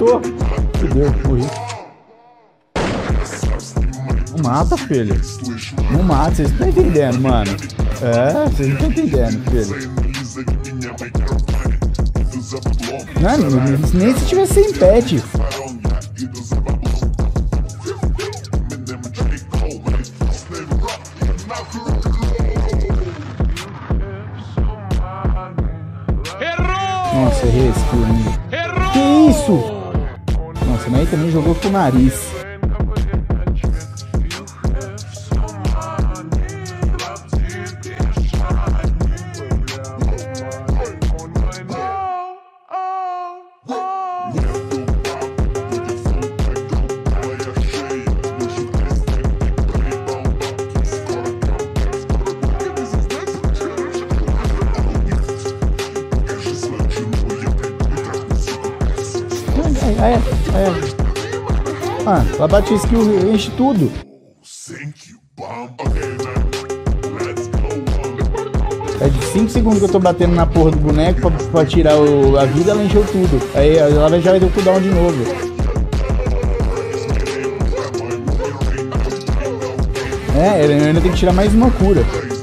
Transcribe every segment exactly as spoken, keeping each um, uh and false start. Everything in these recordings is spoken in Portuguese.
matou. Fudeu, morri. Não mata, filho. Não mata, vocês não estão entendendo, mano. É, vocês não estão entendendo, filho. Não, nem se tivesse sem pet. Nossa, errei esse kill ainda. Errou! Que isso? Nossa, mas aí também jogou com o nariz. É, é. Ah, ela bate a skill, enche tudo. É de cinco segundos que eu tô batendo na porra do boneco pra, pra tirar o, a vida, ela encheu tudo. Aí ela já vai ter o cooldown de novo. É, ele ainda tem que tirar mais uma cura.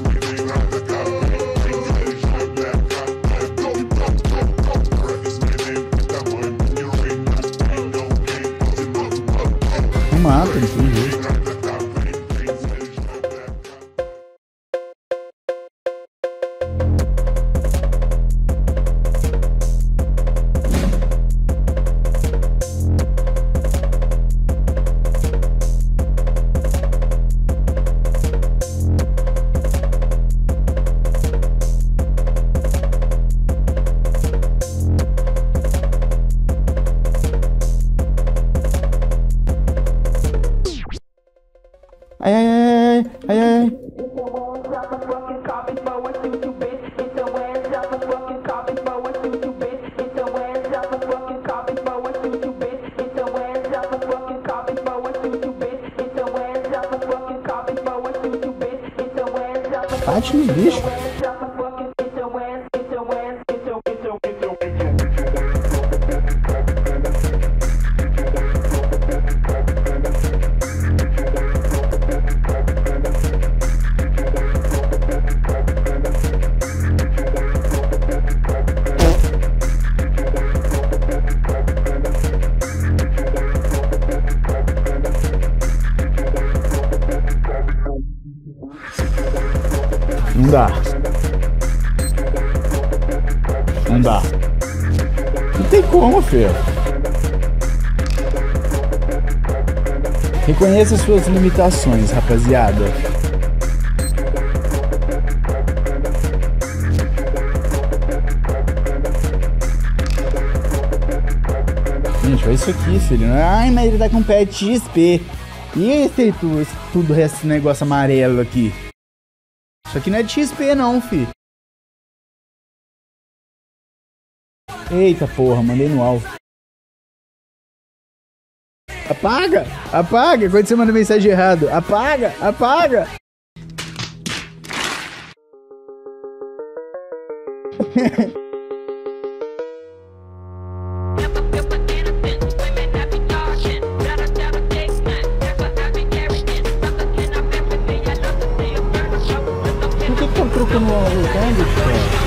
Mata, não tem jeito. Ai, ai, ai, ai, ai, ai. Bate nos bichos. Não dá. Não dá. Não tem como, filho. Reconheça suas limitações, rapaziada. Gente, olha isso aqui, filho. Ai, mas ele tá com pet X P. E esse tudo, esse, tudo esse negócio amarelo aqui? Isso aqui não é de X P não, fi. Eita porra, mandei no alvo. Apaga! Apaga! Quando você manda mensagem errado. Apaga! Apaga! Por que que tá trocando o target, cara?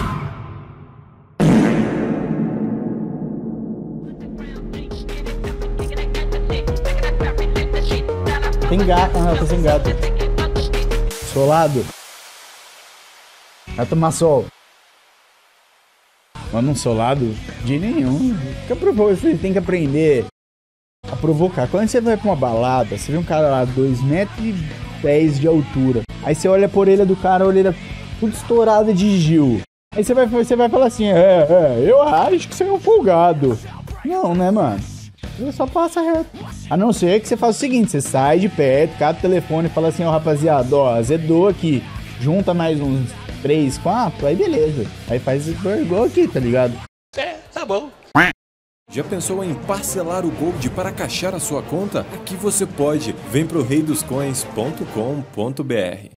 Tem gato, ah, tô sem gato. Solado. Vai tomar sol. Manda um solado de nenhum. Fica provocando, você tem que aprender a provocar. Quando você vai pra uma balada, você vê um cara lá, dois metros e dez de altura. Aí você olha a orelha do cara, a orelha tudo estourada de Gil. Aí você vai, você vai falar assim, é, é, eu acho que você é um folgado. Não, né, mano? Você só passa reto. A não ser que você faça o seguinte, você sai de perto, cata o telefone e fala assim, ó, oh, rapaziada, ó, azedou aqui. Junta mais uns três, quatro, aí beleza. Aí faz igual aqui, tá ligado? É, tá bom. Já pensou em parcelar o Gold para caixar a sua conta? Aqui você pode. Vem pro rei dos coins ponto com ponto br.